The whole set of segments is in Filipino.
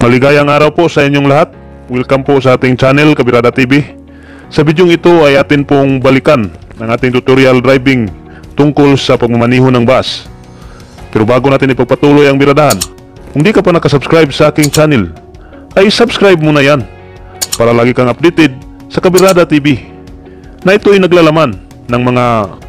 Maligayang araw po sa inyong lahat. Welcome po sa ating channel, Kabirada TV. Sa bidyong ito ay atin pong balikan ang ating tutorial driving tungkol sa pagmamaniho ng bus. Pero bago natin ipagpatuloy ang biradahan, kung di ka pa nakasubscribe sa aking channel, ay subscribe muna yan para lagi kang updated sa Kabirada TV na ito ay naglalaman ng mga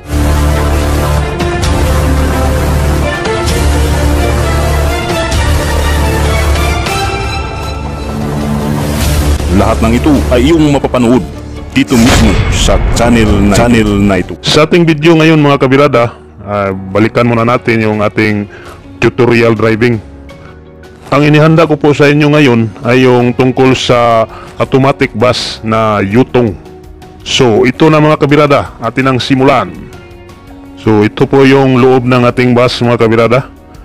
lahat ng ito ay iyong mapapanood dito mismo sa channel na ito. Sa ating video ngayon mga kabirada, balikan muna natin yung ating tutorial driving. Ang inihanda ko po sa inyo ngayon ay yung tungkol sa automatic bus na Yutong. So ito na mga kabirada, atin ang simulan. So ito po yung loob ng ating bus mga kabirada.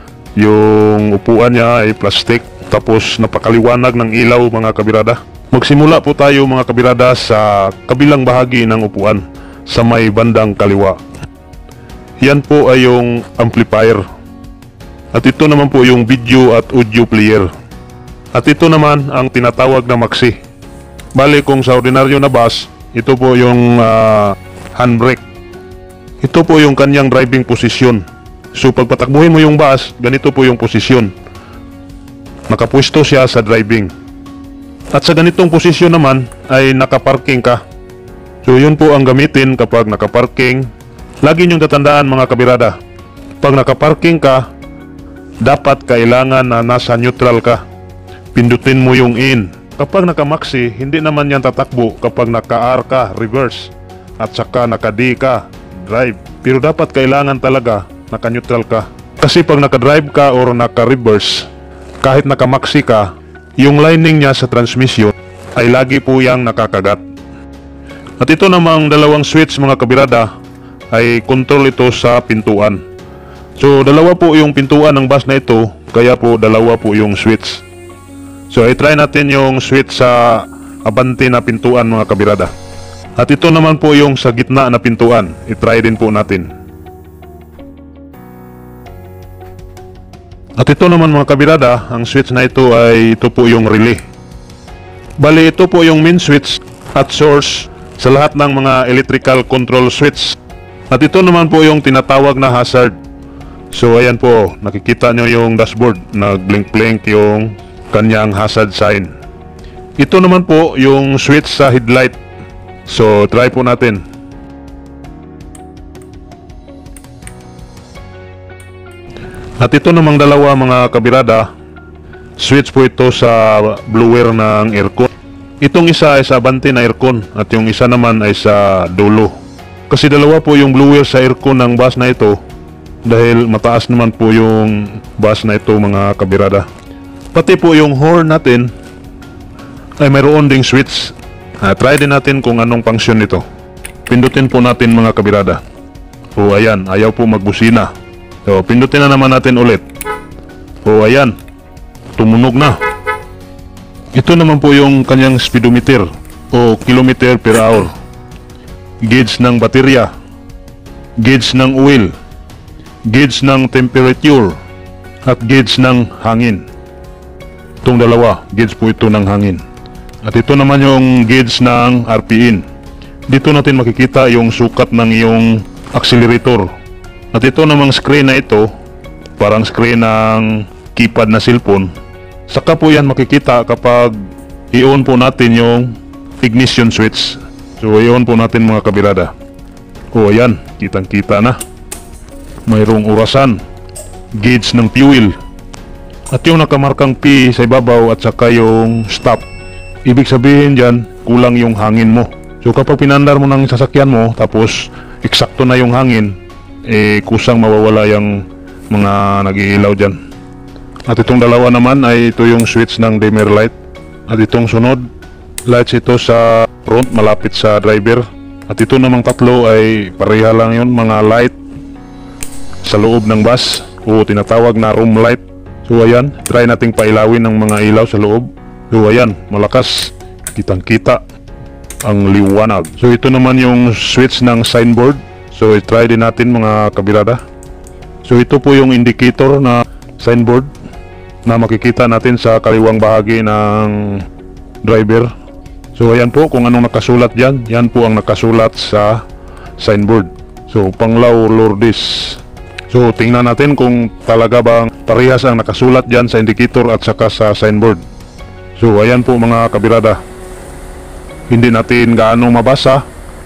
Yung upuan niya ay plastic, tapos napakaliwanag ng ilaw mga kabirada. Magsimula po tayo mga kabirada sa kabilang bahagi ng upuan sa may bandang kaliwa. Yan po ay yung amplifier. At ito naman po yung video at audio player. At ito naman ang tinatawag na maxi. Bale kung sa ordinaryo na bus, ito po yung handbrake. Ito po yung kanyang driving position. So pagpatakbuhin mo yung bus, ganito po yung posisyon. Nakapwesto siya sa driving. At sa ganitong posisyon naman ay nakaparking ka. So yun po ang gamitin kapag nakaparking. Lagi niyong tatandaan mga kabirada, pag nakaparking ka, dapat kailangan na nasa neutral ka. Pindutin mo yung in. Kapag nakamaxi, hindi naman yan tatakbo kapag naka-R ka, reverse. At saka naka-D ka, drive. Pero dapat kailangan talaga naka-neutral ka. Kasi pag naka-drive ka or naka-reverse, kahit nakamaxi ka, yung lining niya sa transmission ay lagi po yang nakakagat. At ito namang dalawang switch mga kabirada ay control ito sa pintuan. So dalawa po yung pintuan ng bus na ito, kaya po dalawa po yung switch. So i-try natin yung switch sa abante na pintuan mga kabirada. At ito naman po yung sa gitna na pintuan, i-try din po natin. At ito naman mga kabirada, ang switch na ito ay ito po yung relay. Bali ito po yung main switch at source sa lahat ng mga electrical control switch. At ito naman po yung tinatawag na hazard. So ayan po, nakikita nyo yung dashboard, nag-blink-blink yung kanyang hazard sign. Ito naman po yung switch sa headlight. So try po natin. At ito namang dalawa mga kabirada, switch po ito sa blower ng aircon. Itong isa ay sa abante na aircon at yung isa naman ay sa dulo. Kasi dalawa po yung blower sa aircon ng bus na ito dahil mataas naman po yung bus na ito mga kabirada. Pati po yung horn natin ay mayroon ding switch. Try din natin kung anong function nito. Pindutin po natin mga kabirada. O ayan, ayaw po magbusina. So, pindutin na naman natin ulit. O ayan, tumunog na. Ito naman po yung kanyang speedometer o kilometer per hour. Gauge ng baterya, gauge ng oil, gauge ng temperature, at gauge ng hangin. Itong dalawa, gauge po ito ng hangin. At ito naman yung gauge ng RPM. Dito natin makikita yung sukat ng iyong accelerator. At ito namang screen na ito, parang screen ng keypad na cellphone. Saka po yan makikita kapag i-on po natin yung ignition switch. So i-on po natin mga kabirada. O ayan, kitang kita na. Mayroong orasan, gauge ng fuel. At yung nakamarkang P sa ibabaw at saka yung stop. Ibig sabihin dyan, kulang yung hangin mo. So kapag pinandar mo ng sasakyan mo, tapos eksakto na yung hangin, kusang mawawala yung mga nag-iilaw dyan. At itong dalawa naman ay ito yung switch ng dimmer light. At itong sunod, lights ito sa front malapit sa driver. At ito namang tatlo ay pareha lang yun, mga light sa loob ng bus o tinatawag na room light. So ayan, try nating pailawin ng mga ilaw sa loob. So ayan, malakas, kitang kita ang liwanag. So ito naman yung switch ng signboard. So i-try din natin mga kabirada. So ito po yung indicator na signboard. na makikita natin sa kaliwang bahagi ng driver. So ayan po kung anong nakasulat dyan. Yan po ang nakasulat sa signboard. So Panglao Lourdes. So tingnan natin kung talaga bang parehas ang nakasulat dyan sa indicator at saka sa signboard. So ayan po mga kabirada. Hindi natin gaano mabasa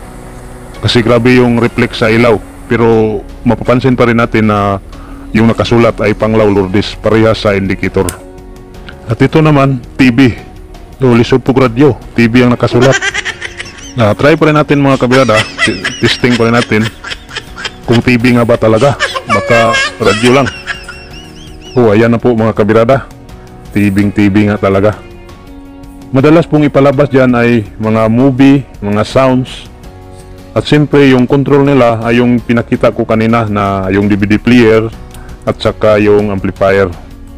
kasi grabe yung reflex sa ilaw. Pero mapapansin pa rin natin na yung nakasulat ay Panglao Lourdes, parehas sa indicator. At ito naman, TV. So lisod po radyo, TV ang nakasulat. Try pa rin natin mga kabirada. Testing pa rin natin kung TV nga ba talaga. Baka radyo lang. Ayan na po mga kabirada. TV nga talaga. Madalas pong ipalabas dyan ay mga movie, mga sounds. At siyempre yung control nila ay yung pinakita ko kanina na yung DVD player at saka yung amplifier.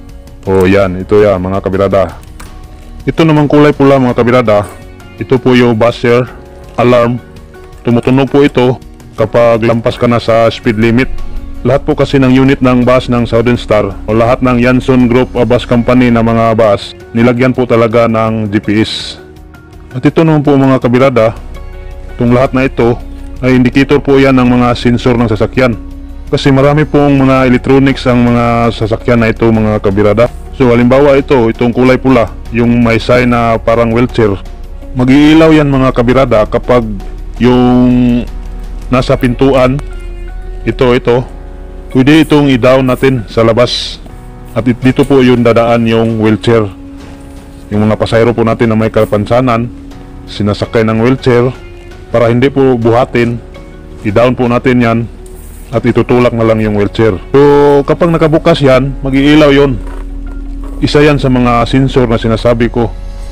Yan, ito yan mga kabirada. Ito naman kulay pula mga kabirada. Ito po yung buzzer, alarm. Tumutunog po ito kapag lampas ka na sa speed limit. Lahat po kasi ng unit ng bus ng Southern Star o lahat ng Yanson Group o bus company na mga bus, nilagyan po talaga ng GPS. At ito naman po mga kabirada, itong lahat na ito ay indicator po yan ng mga sensor ng sasakyan. Kasi marami pong mga electronics ang mga sasakyan na ito mga kabirada. So halimbawa itong kulay pula, yung may sign na parang wheelchair, mag-iilaw yan mga kabirada kapag yung nasa pintuan, ito, pwede itong i-down natin sa labas. At dito po yung dadaan yung wheelchair. Yung mga pasahero po natin na may kapansanan, sinasakay ng wheelchair, para hindi po buhatin, i-down po natin yan at itutulak na lang yung wheelchair. So kapag nakabukas yan, mag-iilaw yon. Isa yan sa mga sensor na sinasabi ko.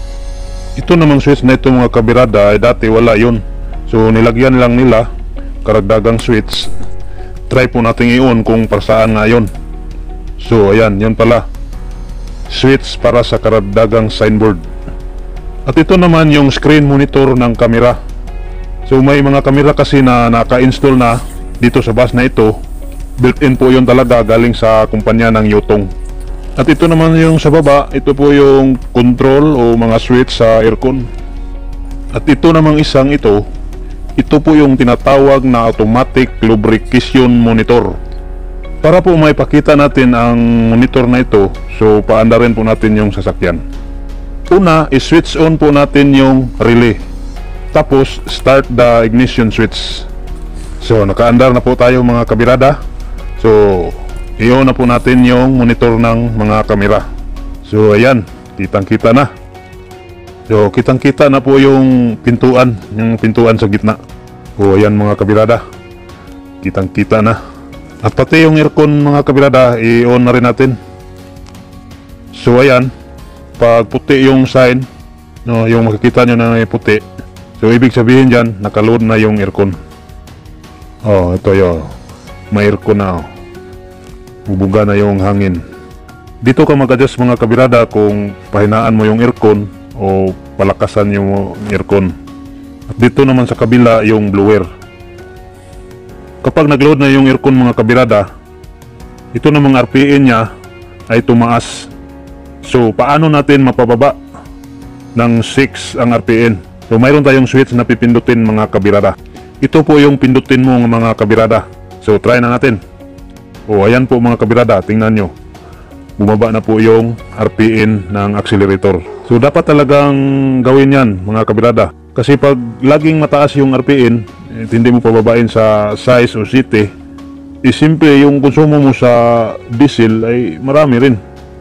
Ito namang switch na ito mga kabirada ay dati wala yun. So nilagyan lang nila karagdagang switch. Try po natin i-on kung parsaan nga yun. So ayan, yun pala, switch para sa karagdagang signboard. At ito naman yung screen monitor ng kamera. So may mga kamera kasi na naka-install na dito sa bus na ito. Built-in po yun talaga, galing sa kumpanya ng Yutong. At ito naman yung sa baba, ito po yung control o mga switch sa aircon. At ito namang isang ito po yung tinatawag na automatic lubrication monitor. Para po maipakita natin ang monitor na ito, so paandarin po natin yung sasakyan. Una, i-switch on po natin yung relay. Tapos, start the ignition switch. So, nakaandar na po tayo mga kabirada. So, i-on na po natin yung monitor ng mga kamera. So, ayan, kitang-kita na. So, kitang-kita na po yung pintuan sa gitna. Ayan mga kabirada, kitang-kita na. At pati yung aircon mga kabirada, i-on na rin natin. So, ayan, pag puti yung sign, no, yung makikita nyo na may puti, so ibig sabihin dyan, nakaload na yung aircon. Ito yun, may aircon na. Bubuga na yung hangin. Dito ka mag-adjust mga kabirada kung pahinaan mo yung aircon o palakasan yung aircon. At dito naman sa kabila yung blower. Kapag nag-load na yung aircon mga kabirada, ito namang RPM nya ay tumaas. So paano natin mapababa ng 6 ang RPM? So mayroon tayong switch na pipindutin mga kabirada. Ito po yung pindutin mo mga kabirada. So try na natin. Ayan po mga kabirada, tingnan nyo. Bumaba na po yung RPM ng accelerator. So dapat talagang gawin yan mga kabirada. Kasi pag laging mataas yung RPM, hindi mo pababain sa size o city, simple yung konsumo mo sa diesel ay marami rin.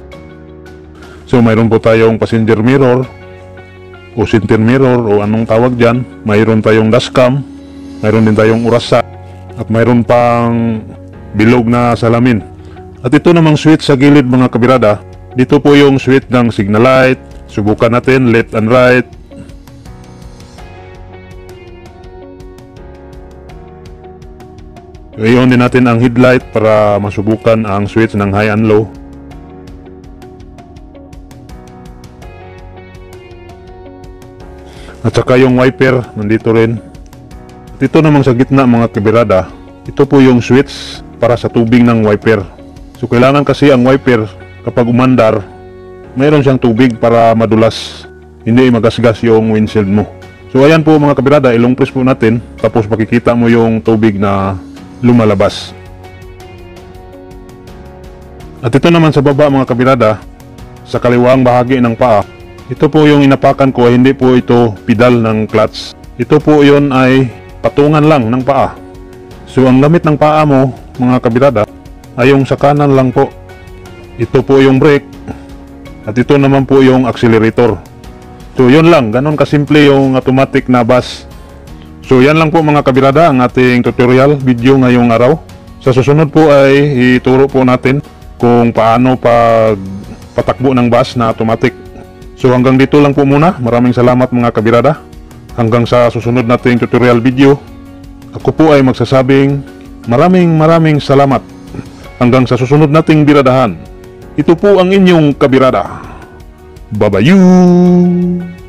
So mayroon po tayong passenger mirror o center mirror o anong tawag dyan. Mayroon tayong dashcam, mayroon din tayong orasa, at mayroon pang bilog na salamin. At ito namang switch sa gilid mga kabirada, dito po yung switch ng signal light. Subukan natin left and right. I-on din natin ang headlight para masubukan ang switch ng high and low. At saka yung wiper nandito rin. At ito namang sa gitna mga kabirada, ito po yung switch para sa tubing ng wiper. So kailangan kasi ang wiper kapag umandar, mayroon siyang tubig para madulas, hindi magasgas yung windshield mo. So ayan po mga kabirada, ilong press po natin, tapos makikita mo yung tubig na lumalabas. At ito naman sa baba mga kabirada, sa kaliwang bahagi ng paa, ito po yung inapakan ko, hindi po ito pedal ng clutch. Ito po yon ay patungan lang ng paa. So ang lamit ng paa mo mga kabirada ay yung sa kanan lang po. Ito po yung brake at ito naman po yung accelerator. So yun lang, ganun kasimple yung automatic na bus. So yan lang po mga kabirada ang ating tutorial video ngayong araw. Sa susunod po ay ituro po natin kung paano patakbo ng bus na automatic. So hanggang dito lang po muna. Maraming salamat mga kabirada. Hanggang sa susunod nating tutorial video, ako po ay magsasabing maraming salamat. Hanggang sa susunod nating biradahan. Ito po ang inyong kabirada. Babayu!